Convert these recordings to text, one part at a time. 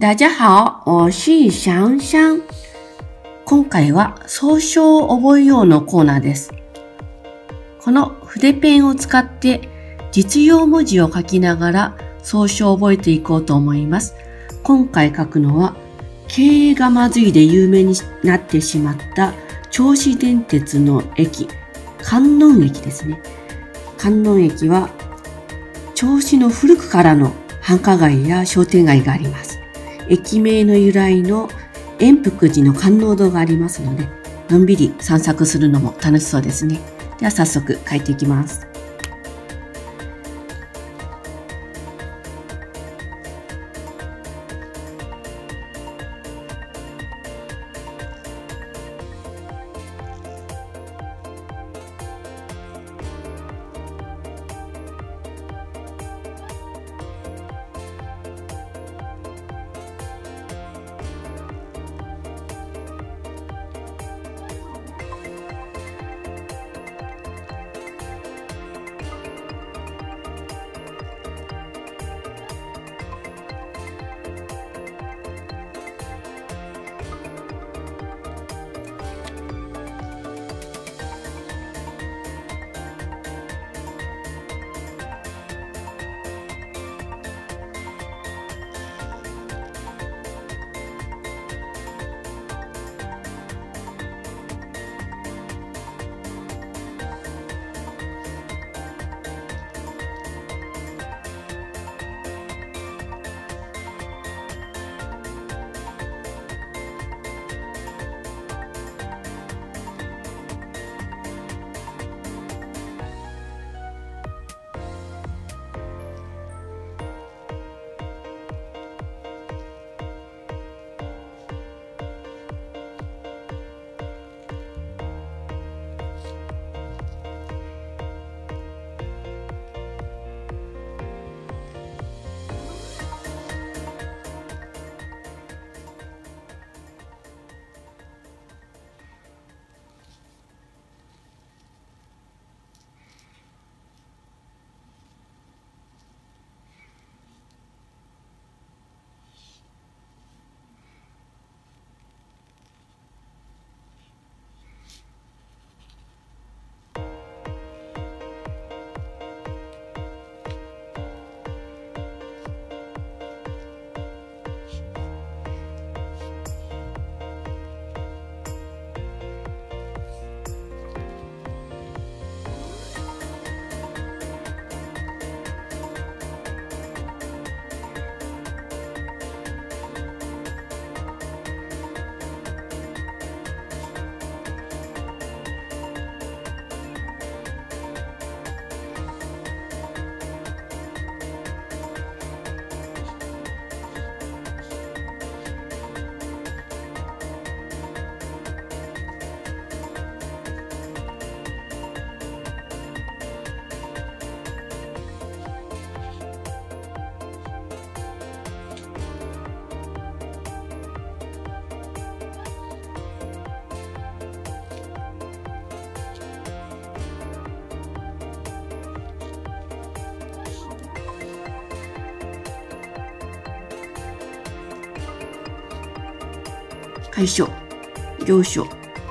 大家好，我是香香。今回は草書を覚えようのコーナーです。この筆ペンを使って実用文字を書きながら草書を覚えていこうと思います。今回書くのは経営がまずいで有名になってしまった銚子電鉄の駅、観音駅ですね。観音駅は銚子の古くからの繁華街や商店街があります。駅名の由来の円福寺の観音堂がありますので、のんびり散策するのも楽しそうですね。では早速書いていきます。楷書、行書、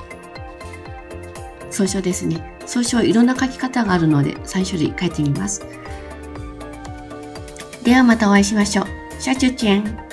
草書ですね。草書はいろんな書き方があるので3種類書いてみます。ではまたお会いしましょう。下次见。